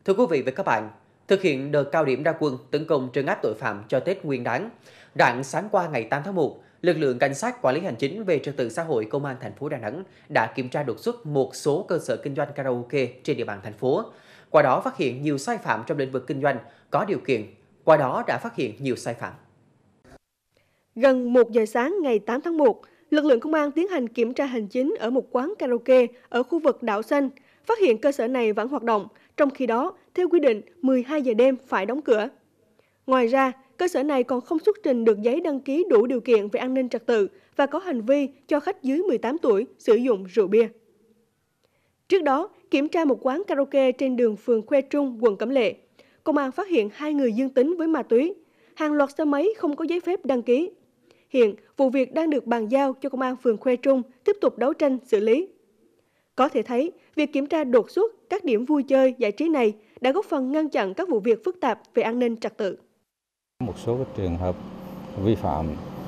Thưa quý vị và các bạn, thực hiện đợt cao điểm ra quân tấn công trấn áp tội phạm cho Tết Nguyên đán, rạng sáng qua ngày 8 tháng 1, lực lượng cảnh sát quản lý hành chính về trật tự xã hội công an thành phố Đà Nẵng đã kiểm tra đột xuất một số cơ sở kinh doanh karaoke trên địa bàn thành phố. Qua đó phát hiện nhiều sai phạm trong lĩnh vực kinh doanh có điều kiện. Qua đó đã phát hiện nhiều sai phạm. Gần 1 giờ sáng ngày 8 tháng 1, lực lượng công an tiến hành kiểm tra hành chính ở một quán karaoke ở khu vực Đảo Xanh, phát hiện cơ sở này vẫn hoạt động, trong khi đó, theo quy định 12 giờ đêm phải đóng cửa. Ngoài ra, cơ sở này còn không xuất trình được giấy đăng ký đủ điều kiện về an ninh trật tự và có hành vi cho khách dưới 18 tuổi sử dụng rượu bia. Trước đó, kiểm tra một quán karaoke trên đường phường Khuê Trung, quận Cẩm Lệ, công an phát hiện 2 người dương tính với ma túy, hàng loạt xe máy không có giấy phép đăng ký. Hiện, vụ việc đang được bàn giao cho công an phường Khuê Trung tiếp tục đấu tranh xử lý. Có thể thấy, việc kiểm tra đột xuất các điểm vui chơi, giải trí này đã góp phần ngăn chặn các vụ việc phức tạp về an ninh trật tự. Một số các trường hợp vi phạm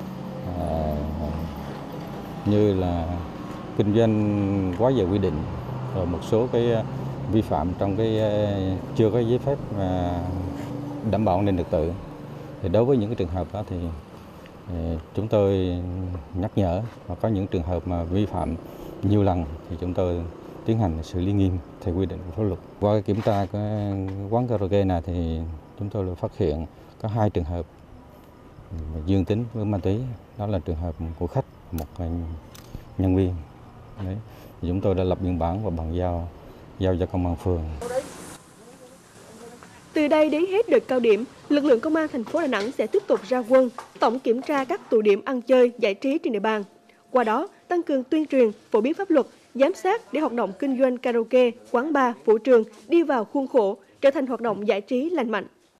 như là kinh doanh quá giờ quy định, rồi một số cái vi phạm trong cái chưa có giấy phép đảm bảo an ninh trật tự. Thì đối với những cái trường hợp đó thì chúng tôi nhắc nhở, và có những trường hợp mà vi phạm nhiều lần thì chúng tôi tiến hành xử lý nghiêm theo quy định của pháp luật. Qua kiểm tra cái quán karaoke này thì chúng tôi phát hiện có 2 trường hợp dương tính với ma túy, đó là trường hợp của khách, một nhân viên. Đấy. Chúng tôi đã lập biên bản và bàn giao cho công an phường. Từ đây đến hết đợt cao điểm, lực lượng công an thành phố Đà Nẵng sẽ tiếp tục ra quân, tổng kiểm tra các tụ điểm ăn chơi, giải trí trên địa bàn. Qua đó, tăng cường tuyên truyền, phổ biến pháp luật, giám sát để hoạt động kinh doanh karaoke, quán bar, vũ trường đi vào khuôn khổ, trở thành hoạt động giải trí lành mạnh.